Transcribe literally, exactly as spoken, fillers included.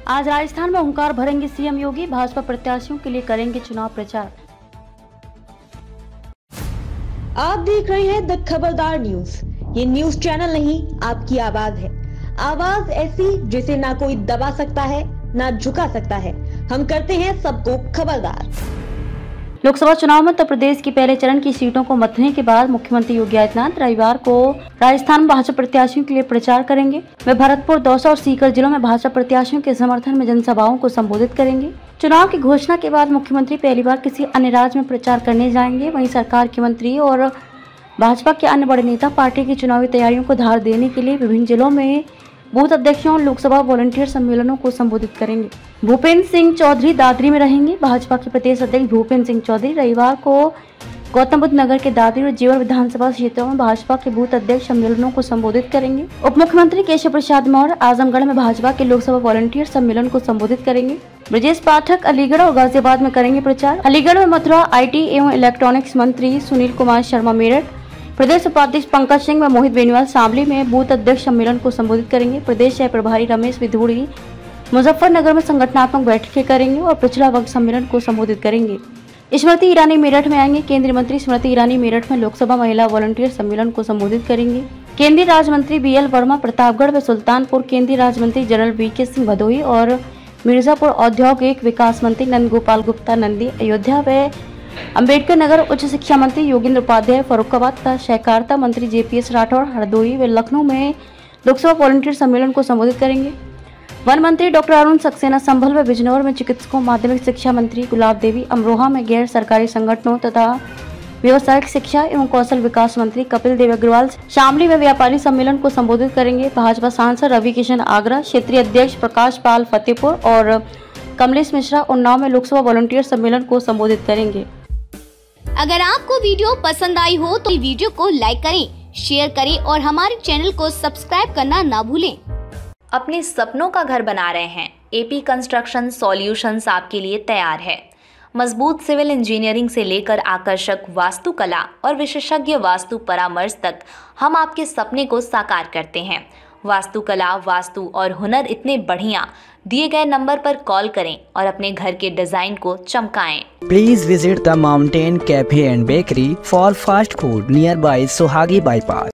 आज राजस्थान में हुंकार भरेंगे सीएम योगी, भाजपा प्रत्याशियों के लिए करेंगे चुनाव प्रचार। आप देख रहे हैं द खबरदार न्यूज। ये न्यूज चैनल नहीं, आपकी आवाज है। आवाज ऐसी जिसे ना कोई दबा सकता है ना झुका सकता है। हम करते हैं सबको खबरदार। लोकसभा चुनाव में उत्तर प्रदेश की पहले चरण की सीटों को मतने के बाद मुख्यमंत्री योगी आदित्यनाथ रविवार को राजस्थान में भाजपा प्रत्याशियों के लिए प्रचार करेंगे। वे भरतपुर, दौसा और सीकर जिलों में भाजपा प्रत्याशियों के समर्थन में जनसभाओं को संबोधित करेंगे। चुनाव की घोषणा के बाद मुख्यमंत्री पहली बार किसी अन्य राज्य में प्रचार करने जाएंगे। वहीं सरकार के मंत्री और भाजपा के अन्य बड़े नेता पार्टी की चुनावी तैयारियों को धार देने के लिए विभिन्न जिलों में बूथ अध्यक्षों और लोकसभा वॉलंटियर सम्मेलनों को संबोधित करेंगे। भूपेंद्र सिंह चौधरी दादरी में रहेंगे। भाजपा के प्रदेश अध्यक्ष भूपेंद्र सिंह चौधरी रविवार को गौतम बुद्ध नगर के दादरी और जेवर विधानसभा क्षेत्रों में भाजपा के बूथ अध्यक्ष सम्मेलनों को संबोधित करेंगे। उप मुख्यमंत्री केशव प्रसाद मौर्य आजमगढ़ में भाजपा के लोकसभा वॉलंटियर सम्मेलन को संबोधित करेंगे। ब्रजेश पाठक अलीगढ़ और गाजियाबाद में करेंगे प्रचार। अलीगढ़ में मथुरा आईटी एवं इलेक्ट्रॉनिक्स मंत्री सुनील कुमार शर्मा मेरठ, प्रदेश उपाध्यक्ष पंकज सिंह व मोहित बेनीवाल शामली में बूथ अध्यक्ष सम्मेलन को संबोधित करेंगे। प्रदेश सह प्रभारी रमेश विधूड़ी मुजफ्फरनगर में संगठनात्मक बैठकें करेंगे और पिछड़ा वर्ग सम्मेलन को संबोधित करेंगे। स्मृति ईरानी मेरठ में आएंगे। केंद्रीय मंत्री स्मृति ईरानी मेरठ में लोकसभा महिला वॉलंटियर सम्मेलन को संबोधित करेंगे। केंद्रीय राज्य मंत्री बी एल वर्मा प्रतापगढ़ व सुल्तानपुर, केंद्रीय राज्य मंत्री जनरल वी के सिंह भदोही और मिर्जापुर, औद्योगिक विकास मंत्री नंद गोपाल गुप्ता नंदी अयोध्या व अम्बेडकर नगर, उच्च शिक्षा मंत्री योगेंद्र उपाध्याय फर्रुखाबाद तथा सहकारिता मंत्री J P S Rathore Hardoi व लखनऊ में लोकसभा वॉलंटियर सम्मेलन को संबोधित करेंगे। वन मंत्री डॉक्टर अरुण सक्सेना संभल व बिजनौर में चिकित्सकों, माध्यमिक शिक्षा मंत्री गुलाब देवी अमरोहा में गैर सरकारी संगठनों तथा व्यवसायिक शिक्षा एवं कौशल विकास मंत्री कपिल देव अग्रवाल शामली में व्यापारी सम्मेलन को संबोधित करेंगे। भाजपा सांसद रवि किशन आगरा, क्षेत्रीय अध्यक्ष प्रकाश पाल फतेहपुर और कमलेश मिश्रा उन्नाव में लोकसभा वॉलंटियर सम्मेलन को संबोधित करेंगे। अगर आपको वीडियो पसंद आई हो तो वीडियो को लाइक करें, शेयर करें और हमारे चैनल को सब्सक्राइब करना ना भूलें। अपने सपनों का घर बना रहे हैं? एपी कंस्ट्रक्शन सॉल्यूशंस आपके लिए तैयार है। मजबूत सिविल इंजीनियरिंग से लेकर आकर्षक वास्तुकला और विशेषज्ञ वास्तु परामर्श तक हम आपके सपने को साकार करते हैं। वास्तुकला, वास्तु और हुनर इतने बढ़िया, दिए गए नंबर पर कॉल करें और अपने घर के डिजाइन को चमकाएं। Please visit the mountain cafe and bakery for fast food nearby Suhagi bypass.